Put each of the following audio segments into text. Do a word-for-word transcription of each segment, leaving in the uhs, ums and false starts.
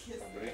Dobry.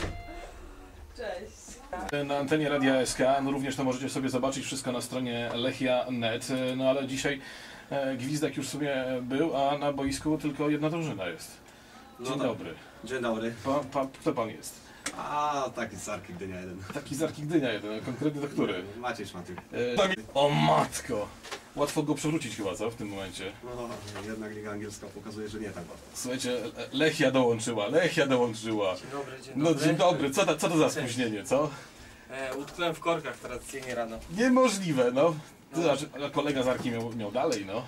Cześć. Na antenie Radia S K, no również to możecie sobie zobaczyć wszystko na stronie lechia kropka net, no ale dzisiaj e, gwizdek już sobie był, a na boisku tylko jedna drużyna jest. Dzień No dobry. Dzień dobry. Pa, pa, kto pan jest? A, taki z Arki Gdynia jeden. Taki z Arki Gdynia jeden, konkretnie do który? Maciej Szmatyk. E, o matko! Łatwo go przewrócić chyba, co, w tym momencie? No, jednak Liga Angielska pokazuje, że nie tak łatwo. Słuchajcie, Lechia dołączyła, Lechia dołączyła. Dzień dobry, dzień No dobry. dzień dobry, co, ta, co to za spóźnienie, co? E, utknąłem w korkach tradycyjnie rano. Niemożliwe, no. Znaczy, a kolega z Arki miał, miał dalej, no.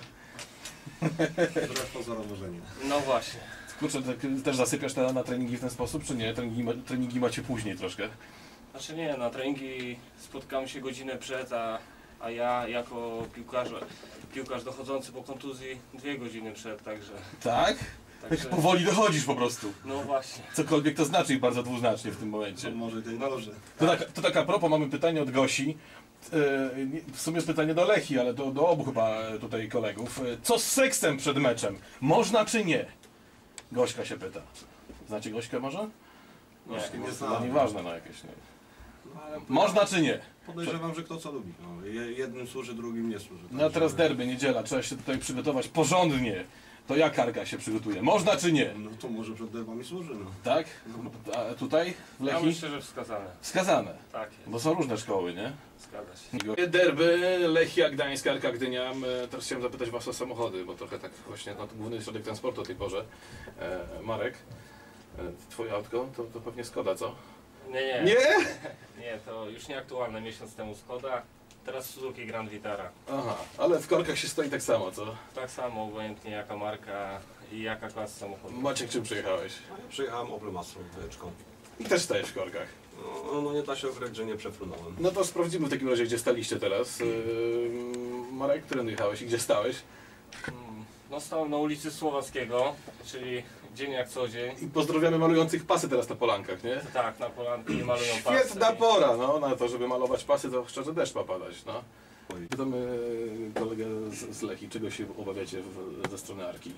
Wbrew pozorom może nie. No właśnie. Kurczę, tak, też zasypiasz na, na treningi w ten sposób, czy nie? Treningi, ma, treningi macie później troszkę. Znaczy nie, na treningi spotkamy się godzinę przed, a, a ja jako piłkarz, piłkarz dochodzący po kontuzji dwie godziny przed, także... Tak? także Tak powoli dochodzisz po prostu. no właśnie. Cokolwiek to znaczy i bardzo dwuznacznie w tym momencie. To może tej dobrze. To tak, to tak a propos, mamy pytanie od Gosi. Yy, nie- w sumie pytanie do Lechii, ale do, do obu chyba tutaj kolegów. Yy, Co z seksem przed meczem? Można czy nie? Gośka się pyta. Znacie Gośkę może? Nie, Gośki nie No znam. nieważne na jakieś. Nie. No, ale Można czy nie? podejrzewam, że kto co lubi. No, je- jednym służy, drugim nie służy. No a teraz derby, niedziela, trzeba się tutaj przygotować porządnie. To jak Arka się przygotuje? Można czy nie? No to może przed derbami służy, no. Tak? A tutaj w Ja Lechii? myślę, że wskazane. Wskazane. Tak jest, Bo są różne szkoły, nie? zgadza się. Derby, Lechia, Gdańsk, Arka Gdynia. E, Teraz chciałem zapytać was o samochody, bo trochę tak właśnie no, to główny środek transportu o tej porze. E, Marek, e, twoje autko to, to pewnie Skoda, co? Nie, nie, Nie? nie, to już nieaktualne. Miesiąc temu Skoda, teraz Suzuki Grand Vitara. Aha, ale w korkach się stoi tak samo, co? Tak samo, obojętnie jaka marka i jaka klasa samochodu. Maciek, czym przyjechałeś? A ja przyjechałem Opel Astra wyłyczką. I też stajesz w korkach. No, no nie da się ukryć, że nie przefrunąłem. No to sprawdzimy w takim razie, gdzie staliście teraz. Yy, Marek, którędy jechałeś i gdzie stałeś? Mm, No stałem na ulicy Słowackiego, czyli dzień jak co dzień. I pozdrawiamy malujących pasy teraz na Polankach, nie? Tak, na Polanki malują pasy. Świetna i- pora, no, na to, żeby malować pasy, to szczerze deszcz ma padać, no. Pytamy kolegę z, z Lechii, czego się obawiacie w, ze strony Arki?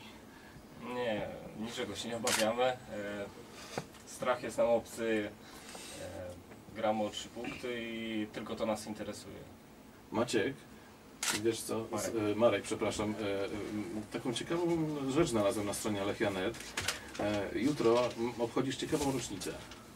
Nie, niczego się nie obawiamy. E, strach jest nam obcy. E, gramy o trzy punkty i tylko to nas interesuje. Maciek, wiesz co, Marek. Z, e, Marek, przepraszam, e, e, taką ciekawą rzecz znalazłem na stronie lechia kropka net. E, jutro m, obchodzisz ciekawą rocznicę.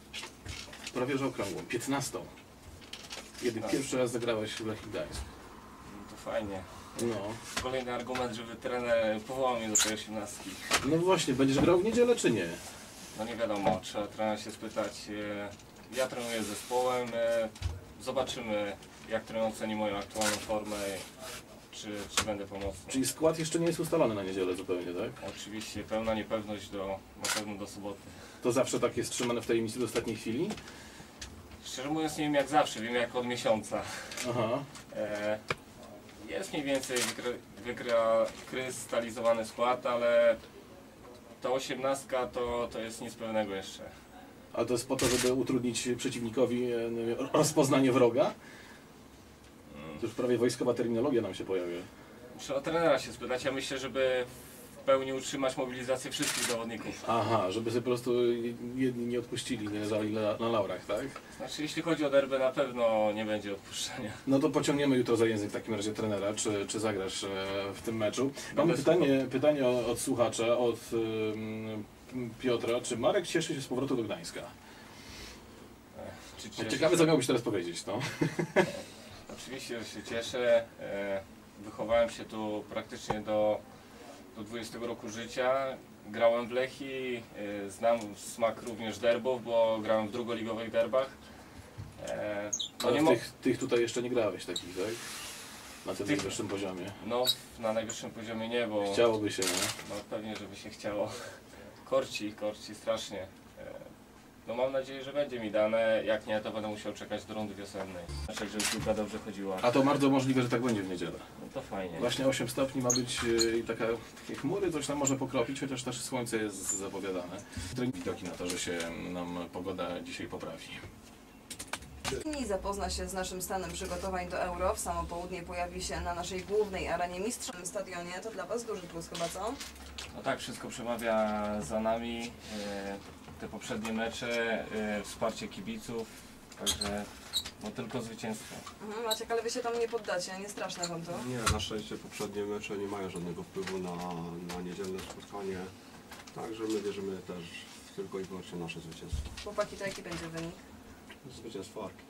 Prawie że okrągłą, piętnastą. Kiedy Tak. pierwszy raz zagrałeś w Lechii Gdańsk. No to fajnie. No. Kolejny argument, żeby trener powołał mnie do tej osiemnastki. No właśnie, będziesz grał w niedzielę czy nie? No nie wiadomo, trzeba trenera się spytać. E, ja trenuję z zespołem. E, zobaczymy, jak trener oceni moją aktualną formę i czy, czy będę pomocny. Czyli skład jeszcze nie jest ustalony na niedzielę zupełnie, tak? Oczywiście pełna niepewność do, na pewno do soboty. To zawsze tak jest trzymane w tajemnicy do ostatniej chwili? Szczerze mówiąc nie wiem jak zawsze, wiem jak od miesiąca. Aha. E, jest mniej więcej wykry, wykrystalizowany skład, ale ta osiemnastka to, to jest nic pewnego jeszcze. A to jest po to, żeby utrudnić przeciwnikowi e, nie wiem, rozpoznanie wroga? To już prawie wojskowa terminologia nam się pojawia. Trzeba trenera się spytać, ja myślę, żeby w pełni utrzymać mobilizację wszystkich zawodników. Aha, żeby sobie po prostu jedni nie odpuścili, nie leżali na, na laurach, tak? Znaczy jeśli chodzi o derbę na pewno nie będzie odpuszczenia. No to pociągniemy jutro za język w takim razie trenera, czy, czy zagrasz e, w tym meczu. Mamy Bez pytanie, pytanie od, od słuchacza, od ym, Piotra. Czy Marek cieszy się z powrotu do Gdańska? Czy No, cieszę ciekawe, się? co miałbyś teraz powiedzieć, no. Oczywiście, że się cieszę. E, Wychowałem się tu praktycznie do, do dwudziestego roku życia. Grałem w Lechii, e, znam smak również derbów, bo grałem w drugoligowych derbach. E, No, Ale nie w mo- tych, tych tutaj jeszcze nie grałeś takich, tak? Na tym Tych- najwyższym poziomie. no na najwyższym poziomie nie, bo Chciałoby się, nie? no, pewnie, żeby się chciało. Korci, korci strasznie. E, No mam nadzieję, że będzie mi dane, jak nie to będę musiał czekać do rundy wiosennej. Znaczy, żeby piłka dobrze chodziła. A to bardzo możliwe, że tak będzie w niedzielę. No to fajnie. Właśnie osiem stopni ma być e, i taka, takie chmury, coś tam może pokropić, chociaż też słońce jest zapowiadane. Widoki na to, że się nam pogoda dzisiaj poprawi. I zapozna się z naszym stanem przygotowań do Euro. W samo południe pojawi się na naszej głównej arenie mistrzowym stadionie. To dla Was duży plus chyba, co? No tak, wszystko przemawia za nami. E, te poprzednie mecze, e, wsparcie kibiców, także no tylko zwycięstwo. Mhm, Maciek, ale wy się tam nie poddacie, nie straszne wam to? Nie, na szczęście poprzednie mecze nie mają żadnego wpływu na, na niedzielne spotkanie. Także my wierzymy też w tylko i wyłącznie nasze zwycięstwo. Chłopaki, to jaki będzie wynik? Zwycięstwo Arki.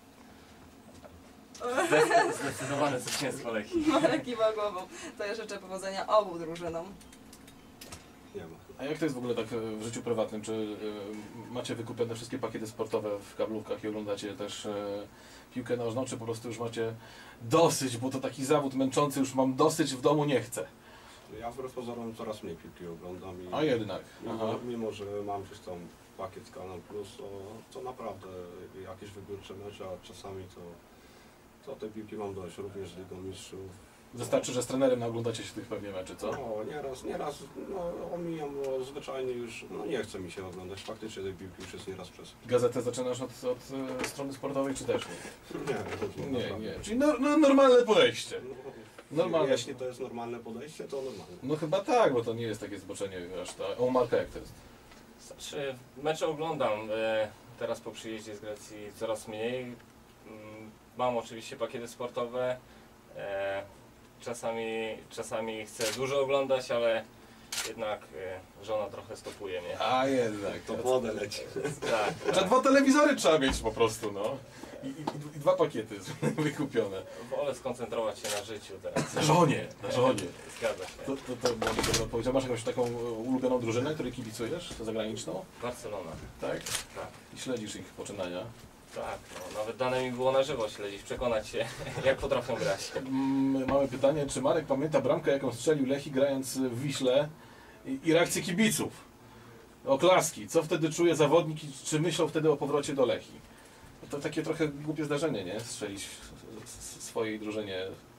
Zdecy- Zdecydowane zwycięstwo Lechii. Marek kiwa głową. To ja życzę powodzenia obu drużynom. Nie ma. A jak to jest w ogóle tak e, w życiu prywatnym? Czy e, macie wykupione wszystkie pakiety sportowe w kablówkach i oglądacie też e, piłkę nożną, czy po prostu już macie dosyć, bo to taki zawód męczący, już mam dosyć, w domu nie chcę. Ja wbrew pozorom coraz mniej piłki oglądam i A jednak. Aha. mimo, mimo że mam gdzieś tam pakiet Kanal Plus, to, to naprawdę jakieś wybiórcze mecze, a czasami to, to tej piłki mam dość, również z Ligą Mistrzów. Wystarczy, że z trenerem naoglądacie się tych pewnie meczy, co? No, nieraz, nieraz no, omijam, bo zwyczajnie już no, nie chce mi się oglądać. Faktycznie tej piłki już jest nieraz przez. Gazetę zaczynasz od, od e, strony sportowej, czy też nie? Nie, Nie, naprawdę. nie. Czyli no, no, normalne podejście. No, Normalne. Jeśli to jest normalne podejście, to normalne. No chyba tak, bo to nie jest takie zboczenie aż ta. O, Marka, jak to jest? Znaczy, mecze oglądam e, teraz po przyjeździe z Grecji coraz mniej. Mm, Mam oczywiście pakiety sportowe. E, czasami, czasami chcę dużo oglądać, ale jednak e, żona trochę stopuje mnie. A jednak. To wodę leci. Tak, Że tak. dwa telewizory trzeba mieć po prostu, no. I, i, i dwa pakiety wykupione. Wolę skoncentrować się na życiu teraz. Na żonie, na żonie. Zgadza się. To, to, to była dobra odpowiedź. A masz jakąś taką e, ulubioną drużynę, której kibicujesz? Zagraniczną? Barcelona. Tak? Tak. I śledzisz ich poczynania? Tak, no, nawet dane mi było na żywo śledzić, przekonać się, jak potrafią grać. Mm, Małe pytanie, czy Marek pamięta bramkę, jaką strzelił Lechii grając w Wiśle i, i reakcję kibiców? Oklaski. Co wtedy czuje zawodnik i czy myślał wtedy o powrocie do Lechii? To takie trochę głupie zdarzenie, nie? Strzelić w- w- swojej drużynie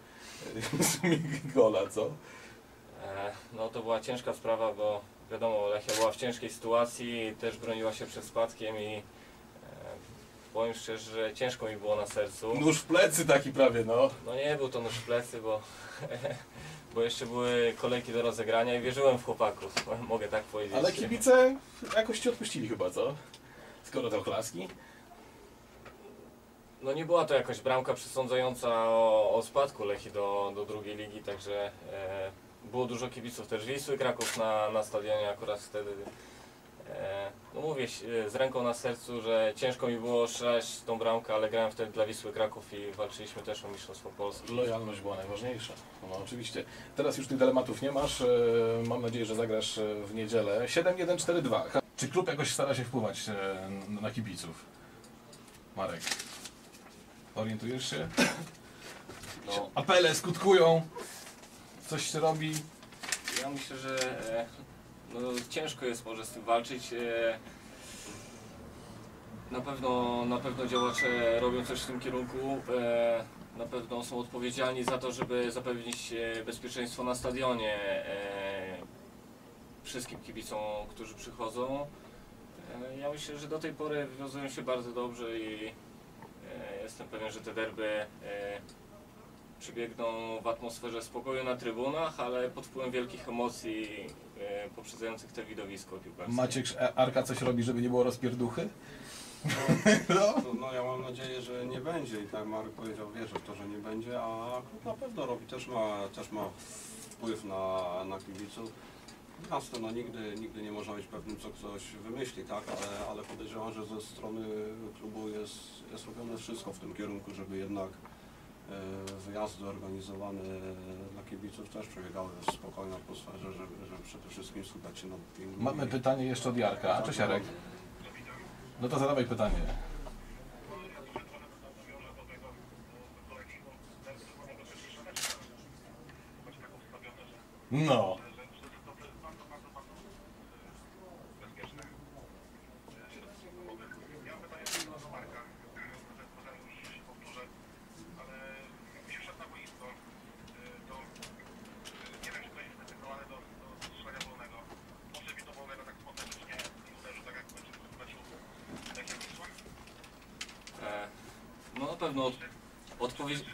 e, gola, co? E, No to była ciężka sprawa, bo wiadomo, Lechia była w ciężkiej sytuacji, też broniła się przed spadkiem i e, powiem szczerze, że ciężko mi było na sercu. Nóż w plecy taki prawie, no. No nie był to nóż w plecy, bo, bo jeszcze były kolejki do rozegrania i wierzyłem w chłopaków, mogę tak powiedzieć. Ale kibice jakoś ci odpuścili chyba, co? Skoro te oklaski? No nie była to jakaś bramka przesądzająca o, o spadku Lechii do, do drugiej ligi, także e, było dużo kibiców też Wisły Kraków na, na stadionie akurat wtedy. E, no mówię e, z ręką na sercu, że ciężko mi było strzelać tą bramkę, ale grałem wtedy dla Wisły Kraków i walczyliśmy też o Mistrzostwo Polski. Lojalność była najważniejsza. No oczywiście. Teraz już tych dylematów nie masz. E, Mam nadzieję, że zagrasz e, w niedzielę. siedem jeden cztery dwa. Czy klub jakoś stara się wpływać e, na kibiców? Marek. Orientujesz się? No, Apele skutkują. Coś się robi. ja myślę, że e, no, ciężko jest może z tym walczyć. E, na pewno, na pewno działacze robią coś w tym kierunku. E, na pewno są odpowiedzialni za to, żeby zapewnić e, bezpieczeństwo na stadionie e, wszystkim kibicom, którzy przychodzą. E, ja myślę, że do tej pory wywiązują się bardzo dobrze i e, jestem pewien, że te derby e, przebiegną w atmosferze spokoju na trybunach, ale pod wpływem wielkich emocji e, poprzedzających te widowisko piłkarskie. Maciek Arka coś robi, żeby nie było rozpierduchy? No. No, no ja mam nadzieję, że nie będzie i tak Marek powiedział, wierzę w to, że nie będzie, a klub na pewno robi, też ma, też ma wpływ na, na kibiców. Jasne, no nigdy, nigdy nie można być pewnym, co ktoś wymyśli, tak, ale, ale podejrzewam, że ze strony klubu jest, jest robione wszystko w tym kierunku, żeby jednak e, wyjazdy organizowane dla kibiców też przebiegały w spokojnej atmosferze, żeby, żeby przede wszystkim skupiać się na dopingu. Mamy pytanie jeszcze od Jarka. Cześć Jarek. No to zadawaj pytanie. No. E, no na pewno od, odpowiedź...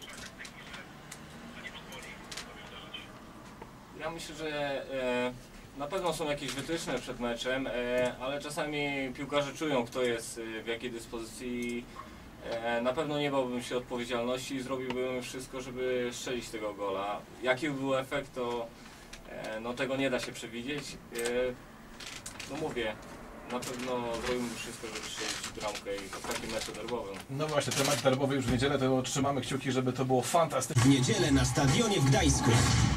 Ja myślę, że e, Na pewno są jakieś wytyczne przed meczem, e, ale czasami piłkarze czują, kto jest e, w jakiej dyspozycji. E, na pewno nie bałbym się odpowiedzialności i zrobiłbym wszystko, żeby strzelić tego gola. Jaki by był efekt, to e, no, tego nie da się przewidzieć. E, no mówię, na pewno zrobimy wszystko, żeby strzelić bramkę i to w takim meczu derbowym. No właśnie, ten mecz derbowy już w niedzielę, to trzymamy kciuki, żeby to było fantastyczne. W niedzielę na stadionie w Gdańsku.